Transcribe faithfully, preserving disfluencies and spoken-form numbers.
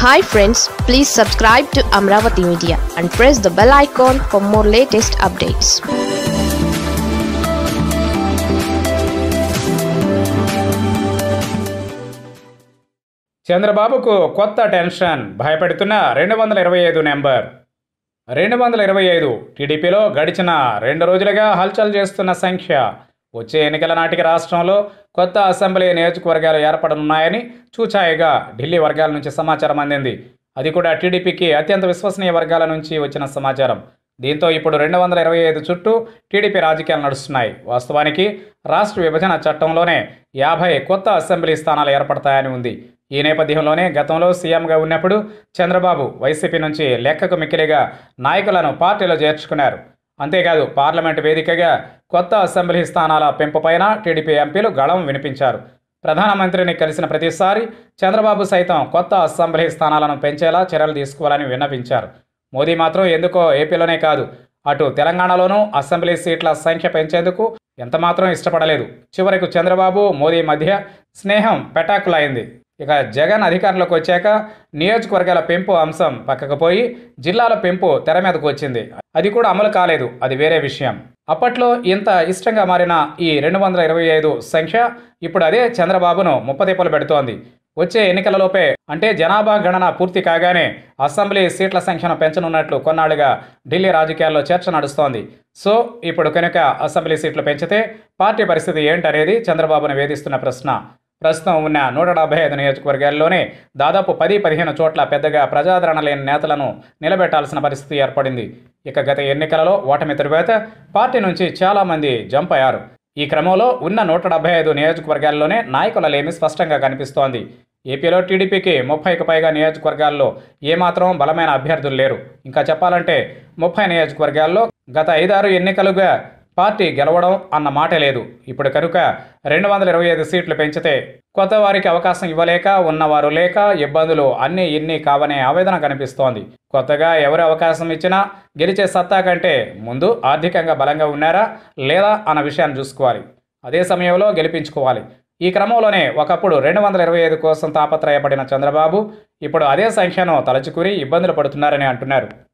Hi friends, please subscribe to Amravati Media and press the bell icon for more latest updates. చంద్రబాబుకు కొత్త tension భయపెడుతున్న రెండు వందల ఇరవై ఐదు నెంబర్ రెండు వందల ఇరవై ఐదు టీడీపీలో గడిచిన రెండు రోజులుగా హల్చల్ చేస్తున్న సంఖ్య. వచ్చే ఎన్నికల నాటికి రాష్ట్రంలో కొత్త అసెంబ్లీ నియోజకవర్గాలు ఏర్పడనున్నాయని చూచాయిగా ఢిల్లీ వర్గాల నుంచి సమాచారం అందింది. అది కూడా టీడీపీకి అత్యంత విశ్వసనీయ వర్గాల నుంచి వచ్చిన సమాచారం. దీంతో ఇప్పుడు రెండు వందల ఇరవై ఐదు చుట్టూ టీడీపీ రాజకీయాలు నడుస్తున్నాయి. వాస్తవానికి రాష్ట్ర విభజన చట్టంలోనే యాభై కొత్త అసెంబ్లీ స్థానాలు ఏర్పడతాయని ఉంది. ఈ నేపథ్యంలోనే గతంలో సీఎంగా ఉన్నప్పుడు చంద్రబాబు వైసీపీ నుంచి లెక్కకు మిక్కిలిగా నాయకులను పార్టీలో చేర్చుకున్నారు. అంతేకాదు పార్లమెంటు వేదికగా కొత్త అసెంబ్లీ స్థానాల పెంపుపైన టీడీపీ ఎంపీలు గళం వినిపించారు. ప్రధానమంత్రిని కలిసిన ప్రతిసారి చంద్రబాబు సైతం కొత్త అసెంబ్లీ స్థానాలను పెంచేలా చర్యలు తీసుకోవాలని విన్నపించారు. మోదీ మాత్రం ఎందుకో ఏపీలోనే కాదు అటు తెలంగాణలోనూ అసెంబ్లీ సీట్ల సంఖ్య పెంచేందుకు ఎంతమాత్రం ఇష్టపడలేదు. చివరకు చంద్రబాబు మోదీ మధ్య స్నేహం పెటాకులైంది. ఇక జగన్ అధికారంలోకి వచ్చాక నియోజకవర్గాల పెంపు అంశం పక్కకు పోయి జిల్లాల పెంపు తెర మీదకు వచ్చింది. అది కూడా అమలు కాలేదు, అది వేరే విషయం. అప్పట్లో ఇంత ఇష్టంగా మారిన ఈ రెండు వందల ఇరవై ఐదు సంఖ్య ఇప్పుడు అదే చంద్రబాబును ముప్పతిప్పలు పెడుతోంది. వచ్చే ఎన్నికలలోపే అంటే జనాభా గణన పూర్తి కాగానే అసెంబ్లీ సీట్ల సంఖ్యను పెంచనున్నట్లు కొన్నాళ్లుగా ఢిల్లీ రాజకీయాల్లో చర్చ నడుస్తోంది. సో ఇప్పుడు కనుక అసెంబ్లీ సీట్లు పెంచితే పార్టీ పరిస్థితి ఏంటనేది చంద్రబాబును వేధిస్తున్న ప్రశ్న. ప్రస్తుతం ఉన్న నూట డెబ్బై ఐదు నియోజకవర్గాల్లోనే దాదాపు పది పదిహేను చోట్ల పెద్దగా ప్రజాదరణ లేని నేతలను నిలబెట్టాల్సిన పరిస్థితి ఏర్పడింది. ఇక గత ఎన్నికలలో ఓటమి తరువాత పార్టీ నుంచి చాలామంది జంప్ అయ్యారు. ఈ క్రమంలో ఉన్న నూట డెబ్బై ఐదు నియోజకవర్గాల్లోనే నాయకుల లేమి స్పష్టంగా కనిపిస్తోంది. ఏపీలో టీడీపీకి ముప్పైకి పైగా నియోజకవర్గాల్లో ఏమాత్రం బలమైన అభ్యర్థులు లేరు. ఇంకా చెప్పాలంటే ముప్పై నియోజకవర్గాల్లో గత ఐదారు ఎన్నికలుగా పార్టీ గెలవడం అన్న మాట లేదు. ఇప్పుడు కనుక రెండు వందల ఇరవై ఐదు సీట్లు పెంచితే కొత్త వారికి అవకాశం ఇవ్వలేక ఉన్నవారు లేక ఇబ్బందులు అన్నీ ఇన్ని కావనే ఆవేదన కనిపిస్తోంది. కొత్తగా ఎవరు అవకాశం ఇచ్చినా గెలిచే సత్తా కంటే ముందు ఆర్థికంగా బలంగా ఉన్నారా లేదా అన్న విషయాన్ని చూసుకోవాలి. అదే సమయంలో గెలిపించుకోవాలి. ఈ క్రమంలోనే ఒకప్పుడు రెండు వందల ఇరవై ఐదు కోసం తాపత్రయపడిన చంద్రబాబు ఇప్పుడు అదే సంఖ్యను తలచుకుని ఇబ్బందులు పడుతున్నారని అంటున్నారు.